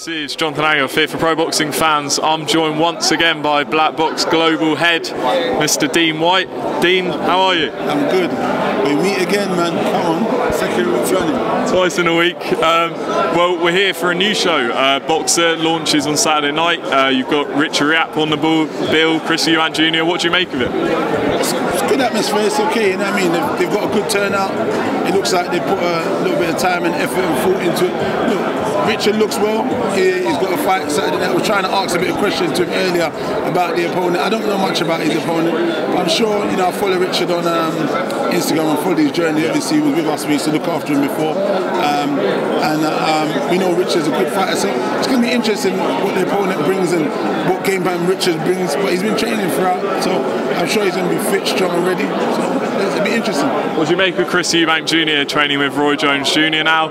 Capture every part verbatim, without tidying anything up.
This is Jonathan Angel here for Pro Boxing Fans. I'm joined once again by Black Box Global Head, Mister Dean White. Dean, how are you? I'm good. We meet again, man. Come on, second week running. Twice in a week. Um, well, we're here for a new show. Uh, Boxer launches on Saturday night. Uh, you've got Richard Riap on the bill, Chris Eubank Junior What do you make of it? It's, it's a good atmosphere. It's okay. You know what I mean? They've, they've got a good turnout. It looks like they put a little bit of time and effort and thought into it. Look, Richard looks well. He, he's got a fight Saturday night. I was trying to ask a bit of questions to him earlier about the opponent. I don't know much about his opponent. I'm sure, you know, I follow Richard on um, Instagram and follow his journey. Obviously, he was with us. We used to look after him before. Um, and uh, um, we know Richard's a good fighter. So it's going to be interesting what the opponent brings and what game plan Richard brings. But he's been training throughout. So I'm sure he's going to be fit, strong and ready. So it'll be interesting. What do you make of Chris Eubank Junior training with Roy Jones Junior now?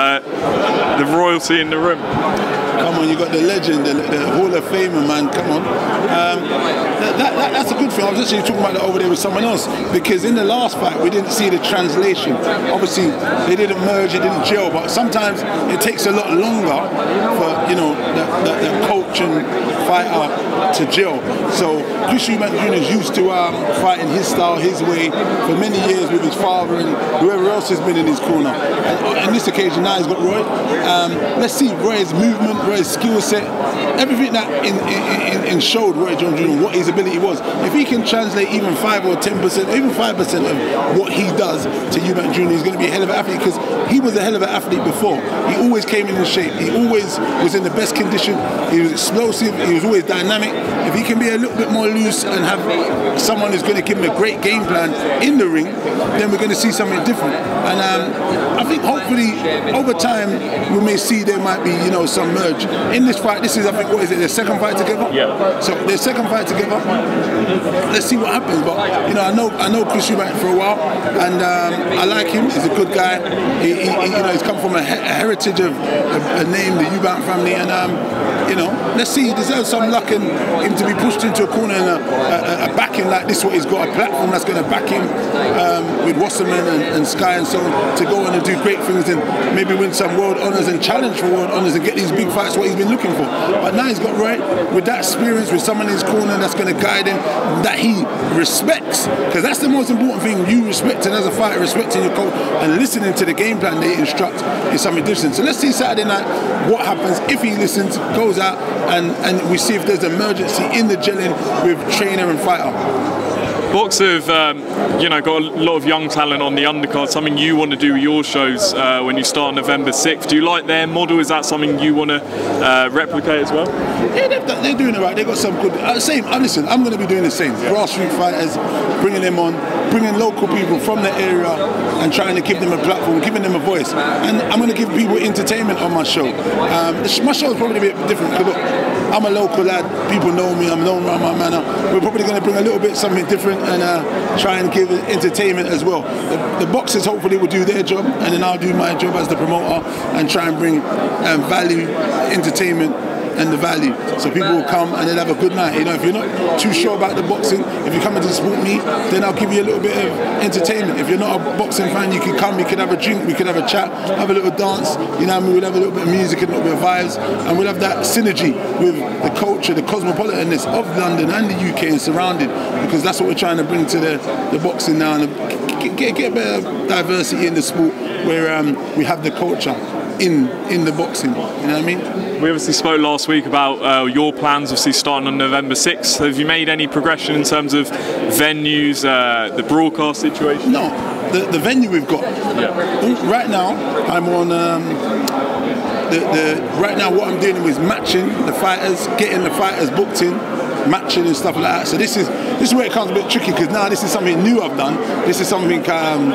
Uh, the royalty in the room. Come on, you got the legend, the, the Hall of Famer, man. Come on. Um, that, that, that's a good thing. I was actually talking about that over there with someone else, because in the last fight we didn't see the translation. Obviously, they didn't merge, it didn't gel, but sometimes it takes a lot longer for, you know, the, the, the coach and fighter to gel. So Chris Eubank Junior is used to um, fighting his style, his way, for many years with his father and whoever else has been in his corner. And on this occasion, now he's got Roy. Um, let's see Roy's movement, Roy's skill set, everything that in, in, in, in showed Roy Jones Junior what his ability was. If he can translate even five or ten percent, or even five percent of what he does to Eubank Junior, he's going to be a hell of an athlete, because he was a hell of an athlete before. He always came in shape. He always was in the best condition. He was explosive. He was always dynamic. If he can be a little bit more loose and have someone who's going to give him a great game plan in the ring, then we're going to see something different. And um, I think hopefully over time we may see there might be, you know, some merge. In this fight, this is, I think, what is it, their second fight together? Yeah. So their second fight together. Let's see what happens. But, you know, I know I know Chris Eubank for a while, and um, I like him. He's a good guy. He, he, he, you know, he's come from a, he a heritage of a, a name, the Eubank family, and um, you know, let's see. He deserves some luck and him to be pushed into a corner and a, a, a backing like this. What he's got, a platform that's going to back him um, with Wasserman and, and Sky and so on, to go on and do great things and maybe win some world honours and challenge for world honours and get these big fights. What he's been looking for. But now he's got Roy with that experience, with someone in his corner that's going to guide him, that he respects, because that's the most important thing. You respecting as a fighter, respecting your coach and listening to the game plan they instruct is something different. So let's see Saturday night what happens if he listens, goes out, and and we see if there's emergency in the gelling with trainer and fighter. Boxer have, um, you know, got a lot of young talent on the undercard. Something you want to do with your shows uh, when you start on November sixth. Do you like their model? Is that something you want to uh, replicate as well? Yeah, they're, they're doing it right. They've got some good. Uh, same. Uh, listen, I'm going to be doing the same. Grassroots fighters, bringing them on, bringing local people from the area, and trying to give them a platform, giving them a voice. And I'm going to give people entertainment on my show. Um, my show is probably a bit different. Cause look, I'm a local lad. People know me. I'm known around my manor. We're probably going to bring a little bit something different and uh, try and give entertainment as well. The, the boxers hopefully will do their job, and then I'll do my job as the promoter and try and bring um, value, entertainment, and the value. So people will come and they'll have a good night. You know, if you're not too sure about the boxing, if you're coming to support me, then I'll give you a little bit of entertainment. If you're not a boxing fan, you can come, you can have a drink, we could have a chat, have a little dance, you know, we'll have a little bit of music and a little bit of vibes, and we'll have that synergy with the culture, the cosmopolitanness of London and the U K and surrounded, because that's what we're trying to bring to the, the boxing now, and get, get, get a bit of diversity in the sport where um, we have the culture in in the boxing, you know what I mean? We obviously spoke last week about uh, your plans, obviously starting on November sixth. Have you made any progression in terms of venues, uh, the broadcast situation? No, the, the venue we've got. Yeah. Right now, I'm on, um, the, the, right now what I'm doing is matching the fighters, getting the fighters booked in, matching and stuff like that. So this is this is where it comes a bit tricky, because now this is something new I've done. This is something um,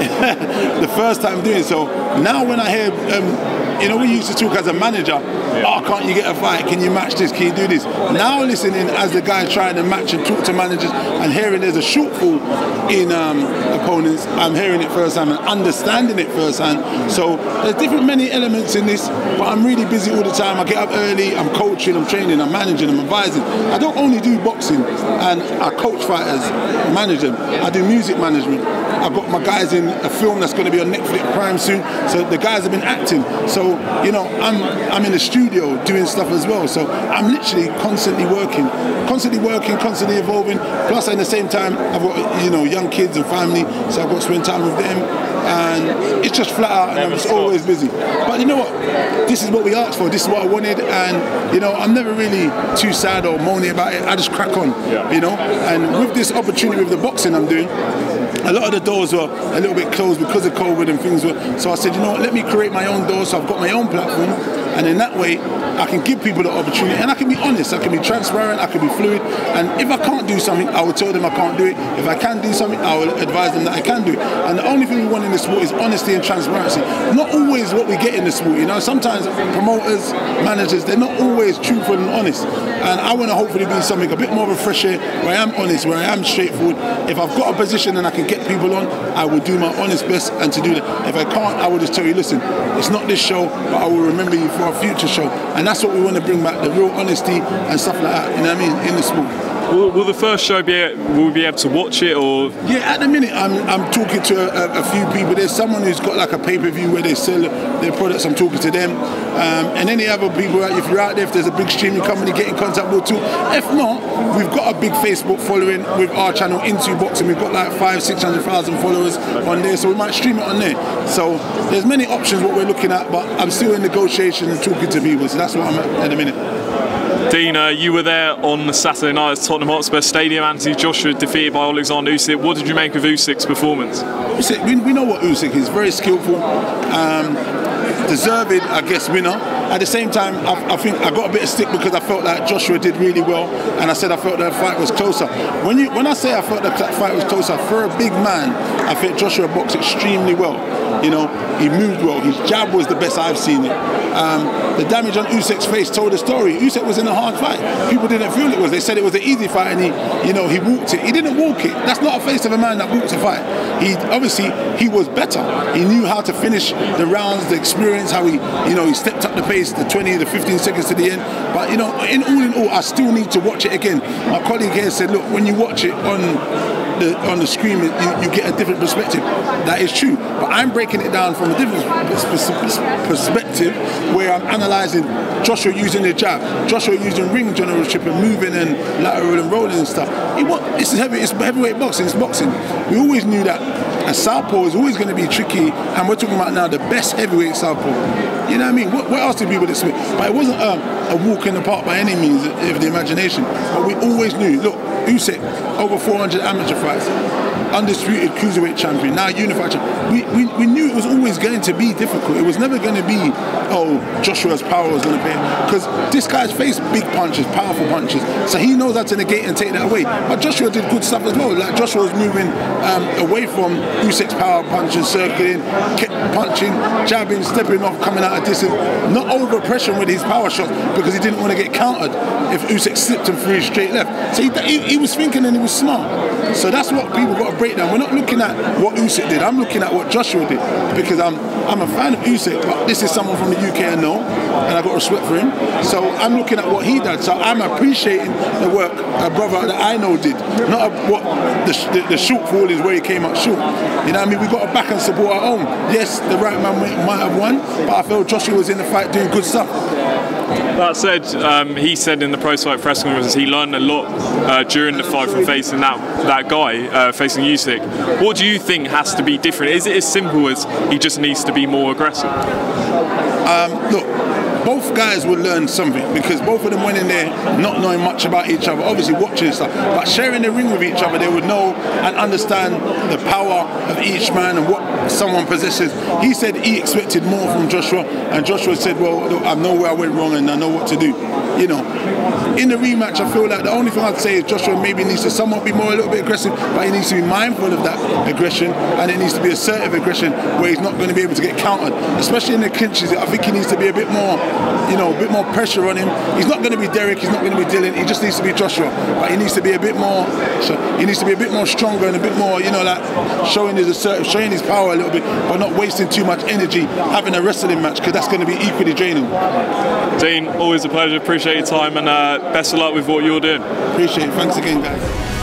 the first time doing. So now when I hear, um, you know, we used to talk as a manager, oh, can't you get a fight? Can you match this? Can you do this? Now listening as the guy trying to match and talk to managers and hearing there's a shortfall in um, opponents, I'm hearing it firsthand and understanding it firsthand. So there's different many elements in this, but I'm really busy all the time. I get up early, I'm coaching, I'm training, I'm managing, I'm advising. I don't only do boxing and I coach fighters, manage them. I do music management. I've got my guys in a film that's going to be on Netflix Prime soon. So the guys have been acting. So So, you know, I'm I'm in the studio doing stuff as well. So I'm literally constantly working, constantly working, constantly evolving. Plus, at the same time, I've got, you know, young kids and family, so I've got to spend time with them. And it's just flat out, and I'm just always busy. But you know what? This is what we asked for. This is what I wanted, and you know, I'm never really too sad or moany about it. I just crack on, yeah. you know. And with this opportunity with the boxing I'm doing, a lot of the doors were a little bit closed because of COVID and things were. So I said, you know what? Let me create my own doors. So I've got my own platform, and in that way, I can give people the opportunity, and I can be honest. I can be transparent. I can be fluid. And if I can't do something, I will tell them I can't do it. If I can do something, I will advise them that I can do it. And the only thing we want in the sport is honesty and transparency. Not always what we get in the sport, you know. Sometimes promoters, managers, they're not always truthful and honest. And I want to hopefully be something a bit more of a fresh air, where I am honest, where I am straightforward. If I've got a position and I can get people on, I will do my honest best and to do that. If I can't, I will just tell you, listen, it's not this show, but I will remember you for a future show. And that's what we want to bring back, the real honesty and stuff like that, you know what I mean, in the sport. Will, will the first show be? Will we be able to watch it, or? Yeah, at the minute I'm I'm talking to a, a few people. There's someone who's got like a pay-per-view where they sell their products. I'm talking to them, um, and any other people. If you're out there, if there's a big streaming company, get in contact with too. If not, we've got a big Facebook following with our channel Into Boxing. We've got like five, six hundred thousand followers on there, so we might stream it on there. So there's many options what we're looking at, but I'm still in negotiation and talking to people. So that's what I'm at at the minute. Dean, uh, you were there on the Saturday night at Tottenham Hotspur Stadium. Anthony Joshua defeated by Alexander Usyk. What did you make of Usyk's performance? Usyk, we, we know what Usyk is. Very skillful, um, deserved, I guess, winner. At the same time, I, I think I got a bit of stick because I felt like Joshua did really well, and I said I felt that the fight was closer. When you, when I say I felt that fight was closer, for a big man, I think Joshua boxed extremely well. You know, he moved well. His jab was the best I've seen it. Um, the damage on Usyk's face told the story. Usyk was in a hard fight. People didn't feel it was. They said it was an easy fight, and he, you know, he walked it. He didn't walk it. That's not a face of a man that walks a fight. He obviously he was better. He knew how to finish the rounds, the experience, how he, you know, he stepped up the pace, the twenty, the fifteen seconds to the end. But you know, in all in all, I still need to watch it again. My colleague here said, look, when you watch it on the on the screen, you, you get a different perspective. That is true. But I'm breaking it down from a different perspective, where I'm analysing Joshua using the jab, Joshua using ring generalship and moving and lateral and rolling and stuff. It, what, it's, heavy, it's heavyweight boxing, it's boxing. We always knew that a southpaw is always going to be tricky, and we're talking about now the best heavyweight southpaw. You know what I mean? What, what else did people expect? But it wasn't um, a walk in the park by any means of the imagination. But we always knew, look, Usyk, over four hundred amateur fights, undisputed cruiserweight champion, now unified champion. We, we, we knew it was always going to be difficult. It was never going to be, oh, Joshua's power was going to pay. Because this guy's faced big punches, powerful punches. So he knows how to negate and take that away. But Joshua did good stuff as well. Like Joshua was moving um, away from Usyk's power punches, circling, kept punching, jabbing, stepping off, coming out of distance. Not over pressure with his power shots because he didn't want to get countered if Usyk slipped him through his straight left. So he, he, he was thinking and he was smart. So that's what people got to break down. We're not looking at what Usyk did. I'm looking at what Joshua did, because I'm I'm a fan of Usyk, but this is someone from the U K I know, and I got respect for him. So I'm looking at what he did. So I'm appreciating the work a brother that I know did, not a, what the, the, the shortfall is where he came out short. You know what I mean? We got to back and support our own. Yes, the right man might have won, but I felt Joshua was in the fight doing good stuff. That said, um, he said in the post-fight press conference he learned a lot uh, during the fight from facing that that guy, uh, facing Usyk. What do you think has to be different? Is it as simple as he just needs to be more aggressive? Um, look, both guys will learn something, because both of them went in there not knowing much about each other, obviously watching stuff, but sharing the ring with each other, they would know and understand the power of each man and what someone possesses. He said he expected more from Joshua, and Joshua said, well, look, I know where I went wrong and I know what to do. You know, in the rematch, I feel like the only thing I'd say is Joshua maybe needs to somewhat be more a little bit aggressive, but he needs to be mindful of that aggression, and it needs to be assertive aggression where he's not going to be able to get countered, especially in the clinches. I think he needs to be a bit more, you know, a bit more pressure on him. He's not going to be Derek, he's not going to be Dylan, he just needs to be Joshua, but he needs to be a bit more, so he needs to be a bit more stronger and a bit more, you know, like showing his assertive, showing his power a little bit, but not wasting too much energy having a wrestling match, because that's going to be equally draining. Dean, always a pleasure, appreciate your time, and uh, best of luck with what you're doing. Appreciate it, thanks again, guys.